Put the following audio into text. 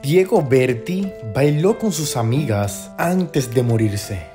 Diego Berti bailó con sus amigas antes de morirse.